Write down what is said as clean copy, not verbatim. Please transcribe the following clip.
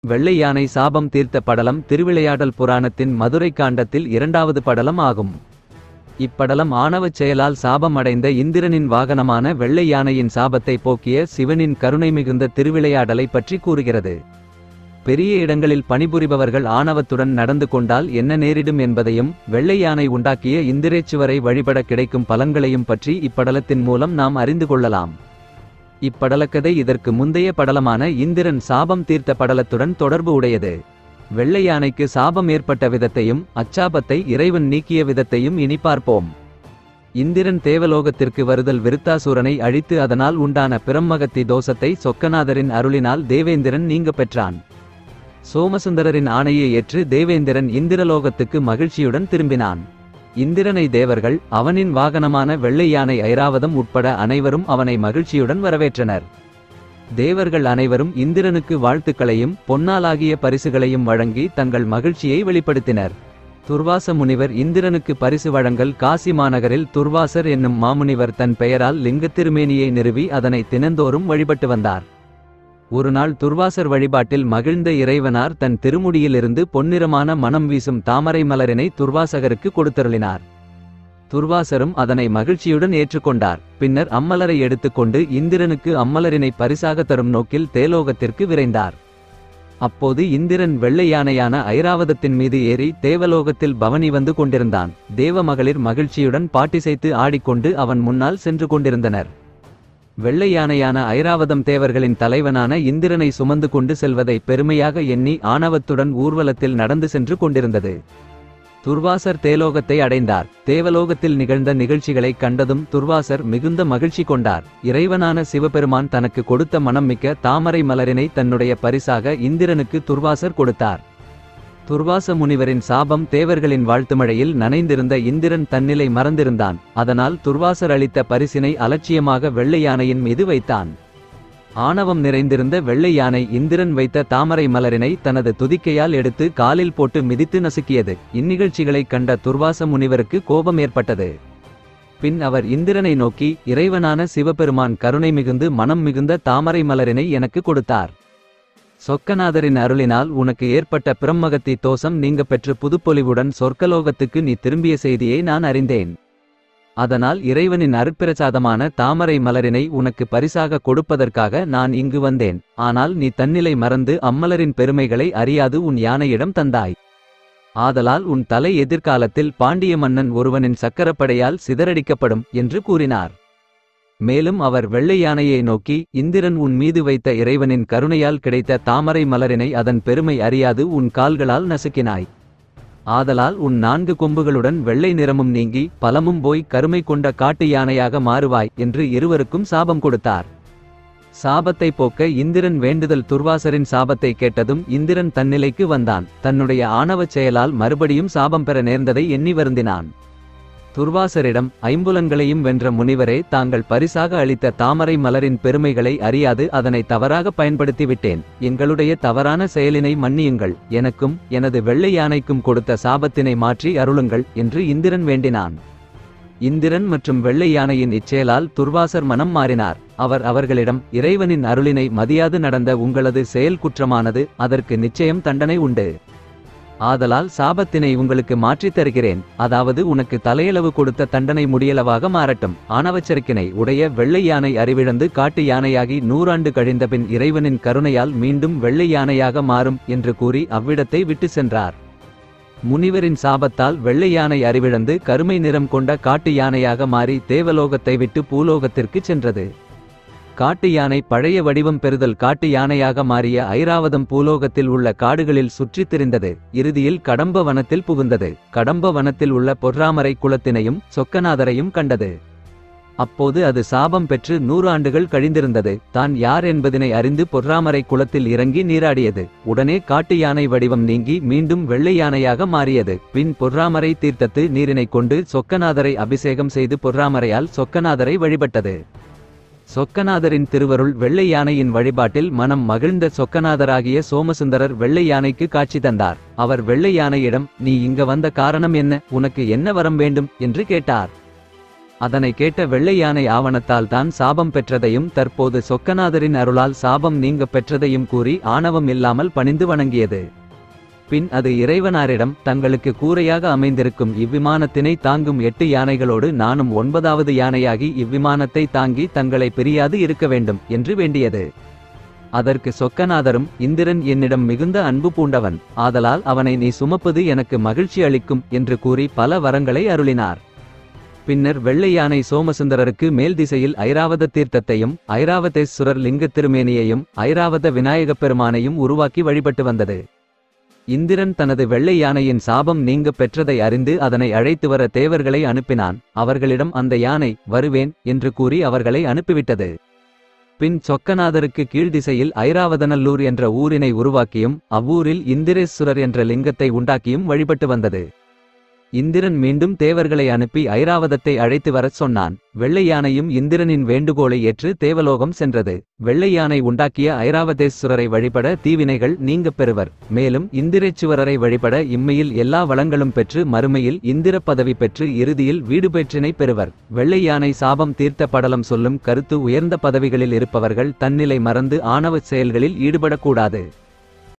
வெள்ளை யானை சாபம் தீர்த்த படலம் திருவிளையாடல் புராணத்தின் மதுரை காண்டத்தில் இரண்டாவது படலம் ஆகும். இப்படலம் ஆணவச் செயலால் சாபம் அடைந்த இந்திரனின் வாகனமான வெள்ளை யானையின் சாபத்தை போக்கிய சிவனின் கருணை மிகுந்த திருவிளையாடலை பற்றி கூறுகிறது. பெரிய இடங்களில் பணிபுரிபவர்கள் ஆணவத்துடன் நடந்து கொண்டால் என்ன நேரிடும் என்பதையும் வெள்ளை யானை உண்டாக்கிய இந்திரேச்சுவரை வழிபட கிடைக்கும் பலன்களையும் பற்றி இப்படலத்தின் மூலம் நாம் அறிந்து கொள்ளலாம். இப்படலக்கதை இதற்கு முந்தைய படலமான இந்திரன் சாபம் தீர்த்த படலத்துடன் தொடர்பு உடையது. வெள்ளை யானைக்கு சாபம் ஏற்பட்ட விதத்தையும் அச்சாபத்தை இறைவன் நீக்கிய விதத்தையும் இனி பார்ப்போம். இந்திரன் தேவலோகத்திற்கு வருதல் விருத்தாசூரனை அழித்து அதனால் உண்டான பிரம்மகத்தி தோஷத்தை சொக்கநாதரின் அருளினால் தேவேந்திரன் நீங்க பெற்றான். சோமசுந்தரரின் ஆணையை ஏற்று தேவேந்திரன் இந்திரலோகத்துக்கு மகிழ்ச்சியுடன் திரும்பினான். இந்திரனை தேவர்கள் அவனின் வாகனமான வெள்ளை யானை ஐராவதம் உட்பட அனைவரும் அவனை மகிழ்ச்சியுடன் வரவேற்றனர். தேவர்கள் அனைவரும் இந்திரனுக்கு வாழ்த்துக்களையும் பொன்னாலாகிய பரிசுகளையும் வழங்கி தங்கள் மகிழ்ச்சியை வெளிப்படுத்தினர். துர்வாச முனிவர் இந்திரனுக்கு பரிசு வழங்கல் காசி மாநகரில் துர்வாசர் என்னும் மாமுனிவர் தன் பெயரால் லிங்கத்திருமேனியை நிறுவி அதனை தினந்தோறும் வழிபட்டு வந்தார். ஒருநாள் துர்வாசர் வழிபாட்டில் மகிழ்ந்த இறைவனார் தன் திருமுடியிலிருந்து பொன்னிறமான மனம் வீசும் தாமரை மலரினை துர்வாசகருக்கு கொடுத்தருளினார். துர்வாசரும் அதனை மகிழ்ச்சியுடன் ஏற்றுக்கொண்டார். பின்னர் அம்மலரை எடுத்துக்கொண்டு இந்திரனுக்கு அம்மலரினை பரிசாக தரும் நோக்கில் தேலோகத்திற்கு விரைந்தார். அப்போது இந்திரன் வெள்ளை யானையான ஐராவதத்தின் மீது ஏறி தேவலோகத்தில் பவனி வந்து கொண்டிருந்தான். தேவ மகளிர் மகிழ்ச்சியுடன் பாட்டிசைத்து ஆடிக்கொண்டு அவன் முன்னால் சென்று கொண்டிருந்தனர். வெள்ளை யானையான ஐராவதம் தேவர்களின் தலைவனான இந்திரனை சுமந்து கொண்டு செல்வதை பெருமையாக எண்ணி ஆணவத்துடன் ஊர்வலத்தில் நடந்து சென்று கொண்டிருந்தது. துர்வாசர் தேலோகத்தை அடைந்தார். தேவலோகத்தில் நிகழ்ந்த நிகழ்ச்சிகளை கண்டதும் துர்வாசர் மிகுந்த மகிழ்ச்சி கொண்டார். இறைவனான சிவபெருமான் தனக்கு கொடுத்த மனம் மிக்க தாமரை மலரினை தன்னுடைய பரிசாக இந்திரனுக்கு துர்வாசர் கொடுத்தார். துர்வாச முனிவரின் சாபம் தேவர்களின் வாழ்த்துமழையில் நனைந்திருந்த இந்திரன் தன்னிலை மறந்திருந்தான். அதனால் துர்வாசர் அளித்த பரிசினை அலட்சியமாக வெள்ளை யானையின் மீது வைத்தான். ஆணவம் நிறைந்திருந்த வெள்ளை யானை இந்திரன் வைத்த தாமரை மலரினை தனது துதிக்கையால் எடுத்து காலில் போட்டு மிதித்து நசுக்கியது. இந்நிகழ்ச்சிகளை கண்ட துர்வாச முனிவருக்கு கோபம் ஏற்பட்டது. பின் அவர் இந்திரனை நோக்கி, இறைவனான சிவபெருமான் கருணை மிகுந்து மனம் மிகுந்த தாமரை மலரினை எனக்கு கொடுத்தார். சொக்கநாதரின் அருளினால் உனக்கு ஏற்பட்ட பிரம்மகத்தி தோஷம் நீங்க பெற்று புதுப்பொலிவுடன் சொர்க்கலோகத்துக்கு நீ திரும்பிய செய்தியை நான் அறிந்தேன். அதனால் இறைவனின் அருட்பிரசாதமான தாமரை மலரினை உனக்கு பரிசாக கொடுப்பதற்காக நான் இங்கு வந்தேன். ஆனால் நீ தன்னிலை மறந்து அம்மலரின் பெருமைகளை அறியாது உன் யானையிடம் தந்தாய். ஆதலால் உன் தலை எதிர்காலத்தில் பாண்டிய மன்னன் ஒருவனின் சக்கரப்படையால் சிதறடிக்கப்படும் என்று கூறினார். மேலும் அவர் வெள்ளை யானையை நோக்கி, இந்திரன் உன் மீது வைத்த இறைவனின் கருணையால் கிடைத்த தாமரை மலரினை அதன் பெருமை அறியாது உன் கால்களால் நசுக்கினாய். ஆதலால் உன் 4 கொம்புகளுடன் வெள்ளை நிறமும் நீங்கி பலமும் போய் கருமை கொண்ட காட்டு யானையாக மாறுவாய் என்று இருவருக்கும் சாபம் கொடுத்தார். சாபத்தை போக்க இந்திரன் வேண்டுதல் துர்வாசரின் சாபத்தை கேட்டதும் இந்திரன் தன்னிலைக்கு வந்தான். தன்னுடைய ஆணவச் செயலால் மறுபடியும் சாபம் பெற நேர்ந்ததை எண்ணி வருந்தினான். துர்வாசரிடம், ஐம்புலன்களையும் வென்ற முனிவரே, தாங்கள் பரிசாக அளித்த தாமரை மலரின் பெருமைகளை அறியாது அதனை தவறாக பயன்படுத்திவிட்டேன். எங்களுடைய தவறான செயலினை மன்னியுங்கள். எனக்கும் எனது வெள்ளை யானைக்கும் கொடுத்த சாபத்தினை மாற்றி அருளுங்கள் என்று இந்திரன் வேண்டினான். இந்திரன் மற்றும் வெள்ளை யானையின் இச்செயலால் துர்வாசர் மனம் மாறினார். அவர் அவர்களிடம், இறைவனின் அருளினை மதியாது நடந்த உங்களது செயல் குற்றமானது. அதற்கு நிச்சயம் தண்டனை உண்டு. ஆதலால் சாபத்தினை உங்களுக்கு மாற்றித் தருகிறேன். அதாவது உனக்கு தலையளவு கொடுத்த தண்டனை முடியளவாக மாறட்டும். ஆணவச்சரிக்கினை உடைய வெள்ளை யானை அறிவிழந்து காட்டு யானையாகி 100 ஆண்டு கழிந்தபின் இறைவனின் கருணையால் மீண்டும் வெள்ளை யானையாக மாறும் என்று கூறி அவ்விடத்தை விட்டு சென்றார். முனிவரின் சாபத்தால் வெள்ளை யானை அறிவிழந்து கருமை நிறம் கொண்ட காட்டு யானையாக மாறி தேவலோகத்தை விட்டு பூலோகத்திற்கு சென்றது. காட்டு யானை பழைய வடிவம் பெறுதல் காட்டு யானையாக மாறிய ஐராவதம் பூலோகத்தில் உள்ள காடுகளில் சுற்றித் திரிந்தது. இறுதியில் கடம்ப வனத்தில் புகுந்தது. கடம்ப வனத்தில் உள்ள பொற்றாமரை குலத்தினையும் சொக்கநாதரையும் கண்டது. அப்போது அது சாபம் பெற்று 100 ஆண்டுகள் கழிந்திருந்தது. தான் யார் என்பதனை அறிந்து பொற்றாமரை குலத்தில் இறங்கி நீராடியது. உடனே காட்டு யானை வடிவம் நீங்கி மீண்டும் வெள்ளை யானையாக மாறியது. பின் பொற்றாமரை தீர்த்தத்து நீரினை கொண்டு சொக்கநாதரை அபிஷேகம் செய்து பொற்றாமரையால் சொக்கநாதரை வழிபட்டது. சொக்கநாதரின் திருவருள் வெள்ளை யானையின் வழிபாட்டில் மனம் மகிழ்ந்த சொக்கநாதராகிய சோமசுந்தரர் வெள்ளை யானைக்கு காட்சி தந்தார். அவர் வெள்ளை யானையிடம், நீ இங்க வந்த காரணம் என்ன? உனக்கு என்ன வரம் வேண்டும் என்று கேட்டார். அதனை கேட்ட வெள்ளை யானை ஆவணத்தால் தான் சாபம் பெற்றதையும் தற்போது சொக்கநாதரின் அருளால் சாபம் நீங்க பெற்றதையும் கூறி ஆணவம் இல்லாமல் பணிந்து வணங்கியது. பின் அது இறைவனாரிடம், தங்களுக்கு கூரையாக அமைந்திருக்கும் இவ்விமானத்தினை தாங்கும் 8 யானைகளோடு நானும் 9வது யானையாகி இவ்விமானத்தை தாங்கி தங்களை பிரியாது இருக்க வேண்டும் என்று வேண்டியது. அதற்கு சொக்கநாதரும், இந்திரன் என்னிடம் மிகுந்த அன்பு பூண்டவன், ஆதலால் அவனை நீ சுமப்பது எனக்கு மகிழ்ச்சி அளிக்கும் என்று கூறி பல வரங்களை அருளினார். பின்னர் வெள்ளை யானை சோமசுந்தரருக்கு மேல் திசையில் ஐராவத தீர்த்தத்தையும் ஐராவதேஸ்வரர் லிங்க திருமேனியையும் ஐராவத விநாயகப் பெருமானையும் உருவாக்கி வழிபட்டு வந்தது. இந்திரன் தனது வெள்ளை யானையின் சாபம் நீங்க பெற்றதை அறிந்து அதனை அழைத்து வர தேவர்களை அனுப்பினான். அவர்களிடம் அந்த யானை வருவேன் என்று கூறி அவர்களை அனுப்பிவிட்டது. பின் சொக்கநாதருக்கு கீழ்திசையில் ஐராவதநல்லூர் என்ற ஊரினை உருவாக்கியும் அவ்வூரில் இந்திரேஸ்வரர் என்ற லிங்கத்தை உண்டாக்கியும் வழிபட்டு வந்தது. இந்திரன் மீண்டும் தேவர்களை அனுப்பி ஐராவதத்தை அழைத்து வரச் சொன்னான். வெள்ளை யானையும் இந்திரனின் வேண்டுகோளை ஏற்று தேவலோகம் சென்றது. வெள்ளை யானை உண்டாக்கிய ஐராவதேஸ்வரரை வழிபட தீவினைகள் நீங்கப் பெறுவர். மேலும் இந்திரேச்சுவரரை வழிபட இம்மையில் எல்லா வளங்களும் பெற்று மறுமையில் இந்திர பதவி பெற்று இறுதியில் வீடு பெற்றினை பெறுவர். வெள்ளை யானை சாபம் தீர்த்த படலம் சொல்லும் கருத்து உயர்ந்த பதவிகளில் இருப்பவர்கள் தன்னிலை மறந்து ஆணவச் செயல்களில் ஈடுபடக்கூடாது.